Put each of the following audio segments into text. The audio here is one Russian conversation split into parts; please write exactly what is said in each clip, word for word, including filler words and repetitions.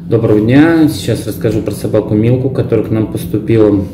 Доброго дня! Сейчас расскажу про собаку Милку, которая к нам поступила.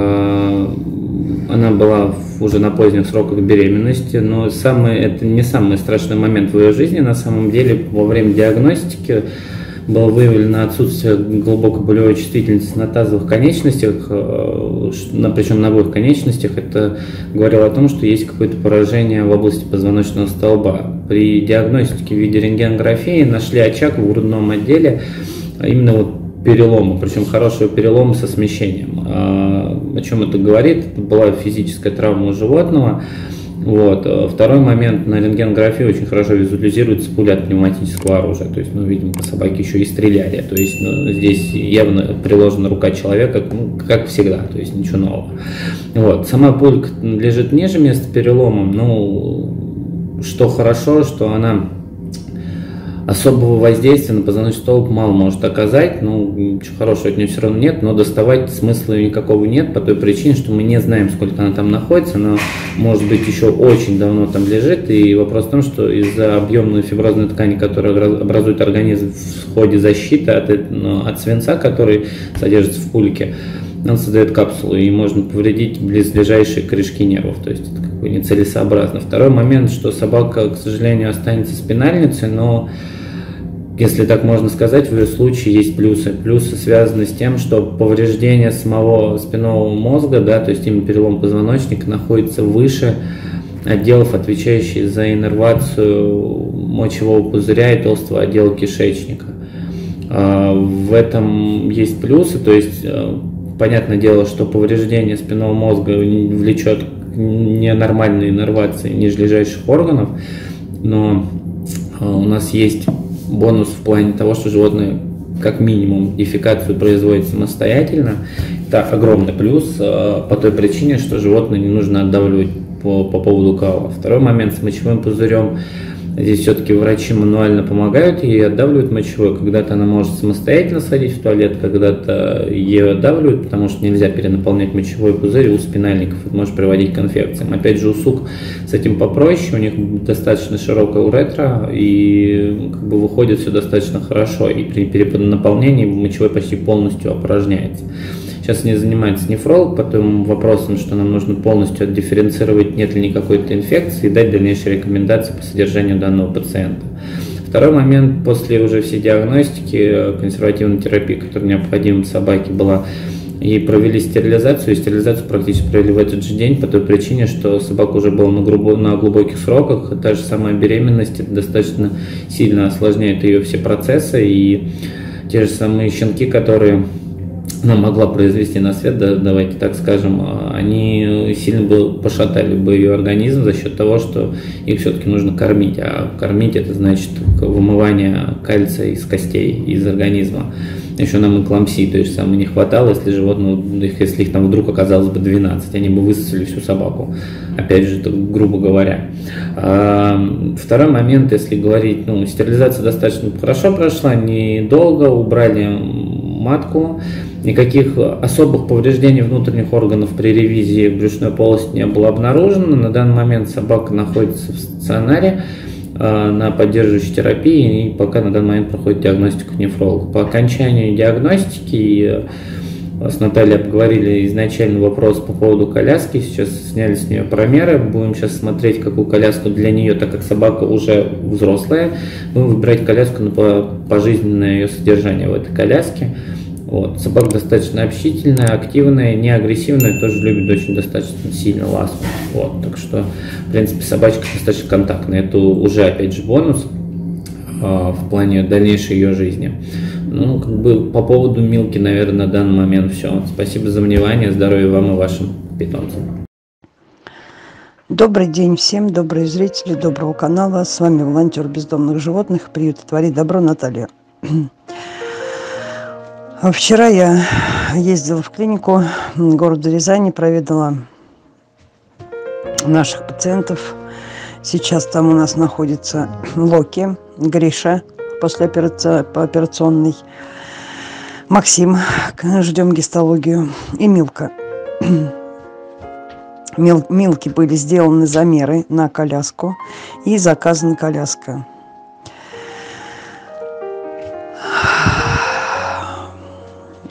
Она была уже на поздних сроках беременности, но самый, это не самый страшный момент в ее жизни. На самом деле, во время диагностики было выявлено отсутствие глубокой болевой чувствительности на тазовых конечностях, причем на обоих конечностях. Это говорило о том, что есть какое-то поражение в области позвоночного столба. При диагностике в виде рентгенографии нашли очаг в грудном отделе, именно вот перелома, причем хорошего перелома со смещением. О чем это говорит? Это была физическая травма у животного. Вот. Второй момент, на рентгенографии очень хорошо визуализируется пуля от пневматического оружия. То есть, ну, видимо, по собаке еще и стреляли. То есть, ну, здесь явно приложена рука человека, ну, как всегда, то есть ничего нового. Вот. Сама пулька лежит ниже места перелома. Ну, что хорошо, что она особого воздействия на позвоночный столб мало может оказать, ну, ничего хорошего от нее все равно нет, но доставать смысла никакого нет, по той причине, что мы не знаем, сколько она там находится, она, может быть, еще очень давно там лежит, и вопрос в том, что из-за объемной фиброзной ткани, которая образует организм в ходе защиты от, ну, от свинца, который содержится в пульке, он создает капсулу, и можно повредить близлежащие корешки нервов, то есть это как бы нецелесообразно. Второй момент, что собака, к сожалению, останется спинальницей, но, если так можно сказать, в ее случае есть плюсы. Плюсы связаны с тем, что повреждение самого спинного мозга, да, то есть именно перелом позвоночника, находится выше отделов, отвечающих за иннервацию мочевого пузыря и толстого отдела кишечника. В этом есть плюсы, то есть понятное дело, что повреждение спинного мозга влечет к ненормальной иннервации нижележащих органов, но у нас есть бонус в плане того, что животное как минимум дефекацию производит самостоятельно. Это огромный плюс по той причине, что животное не нужно отдавливать по, по поводу кала. Второй момент с мочевым пузырем. Здесь все-таки врачи мануально помогают ей, отдавливают мочевой. Когда-то она может самостоятельно сходить в туалет, когда-то ее отдавливают, потому что нельзя перенаполнять мочевой пузырь у спинальников. Это может приводить к инфекциям. Опять же, у сук с этим попроще, у них достаточно широкая уретра, и как бы выходит все достаточно хорошо. И при перенаполнении мочевой почти полностью опорожняется. Сейчас не занимается нефролог по тем вопросам, что нам нужно полностью отдифференцировать, нет ли никакой-то инфекции, и дать дальнейшие рекомендации по содержанию данного пациента. Второй момент, после уже всей диагностики, консервативной терапии, которая необходима собаке была, и провели стерилизацию, и стерилизацию практически провели в этот же день, по той причине, что собака уже была на, грубо, на глубоких сроках, та же самая беременность достаточно сильно осложняет ее все процессы, и те же самые щенки, которые она могла произвести на свет, да, давайте так скажем, они сильно бы пошатали бы ее организм за счет того, что их все-таки нужно кормить. А кормить это значит вымывание кальция из костей, из организма. Еще нам эклампсии, то есть самое не хватало, если животных, если их там вдруг оказалось бы двенадцать, они бы высосали всю собаку. Опять же, это грубо говоря. А, второй момент, если говорить, ну, стерилизация достаточно хорошо прошла, недолго, убрали матку, никаких особых повреждений внутренних органов при ревизии брюшной полости не было обнаружено. На данный момент собака находится в стационаре э, на поддерживающей терапии и пока на данный момент проходит диагностику нефролога. По окончанию диагностики э, с Натальей обговорили изначально вопрос по поводу коляски, сейчас сняли с нее промеры, будем сейчас смотреть, какую коляску для нее, так как собака уже взрослая, будем выбирать коляску на пожизненное ее содержание в этой коляске. Вот. Собака достаточно общительная, активная, не агрессивная, тоже любит очень достаточно сильно ласку. Вот. Так что, в принципе, собачка достаточно контактная. Это уже, опять же, бонус э, в плане дальнейшей ее жизни. Ну, как бы по поводу Милки, наверное, на данный момент все. Спасибо за внимание, здоровья вам и вашим питомцам. Добрый день всем, добрые зрители доброго канала. С вами волонтер бездомных животных, приюта «Твори добро» Наталья. Вчера я ездила в клинику города Рязани, проведала наших пациентов. Сейчас там у нас находится Локи, Гриша послеоперационный, Максим, ждем гистологию, и Милка. Мил, Милке были сделаны замеры на коляску и заказана коляска.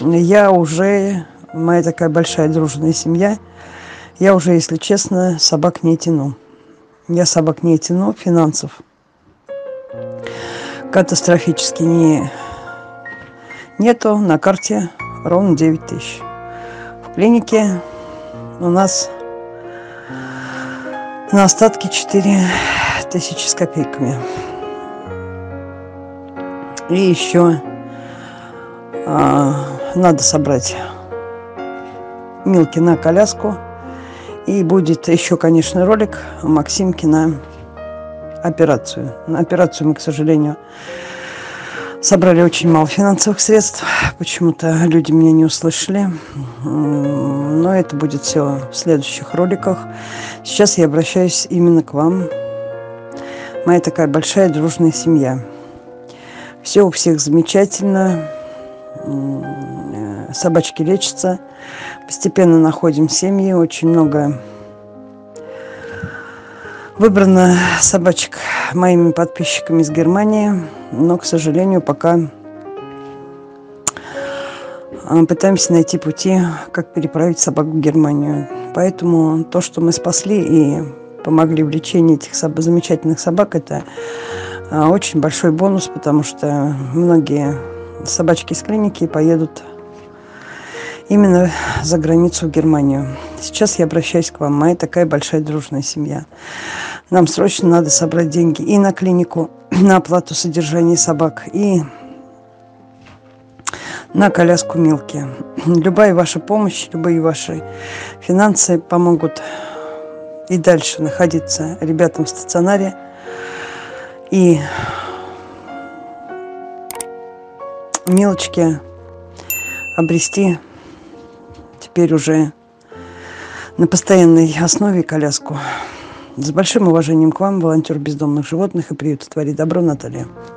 Я уже, моя такая большая дружная семья, я уже, если честно, собак не тяну. Я собак не тяну, финансов катастрофически не, нету, на карте ровно девять тысяч. В клинике у нас на остатке четыре тысячи с копейками. И еще а, надо собрать Милки на коляску. И будет еще, конечно, ролик Максимки на операцию. На операцию мы, к сожалению, собрали очень мало финансовых средств. Почему-то люди меня не услышали. Но это будет все в следующих роликах. Сейчас я обращаюсь именно к вам. Моя такая большая дружная семья. Все у всех замечательно. Собачки лечатся. Постепенно находим семьи. Очень много выбрано собачек моими подписчиками из Германии. Но, к сожалению, пока пытаемся найти пути, как переправить собак в Германию. Поэтому то, что мы спасли и помогли в лечении этих соб- замечательных собак, это очень большой бонус, потому что многие собачки из клиники поедут именно за границу в Германию. Сейчас я обращаюсь к вам. Моя такая большая дружная семья. Нам срочно надо собрать деньги и на клинику, на оплату содержания собак, и на коляску Милки. Любая ваша помощь, любые ваши финансы помогут и дальше находиться ребятам в стационаре и Милочке обрести теперь уже на постоянной основе коляску. С большим уважением к вам, волонтер бездомных животных и приюта «Твори добро», Наталья.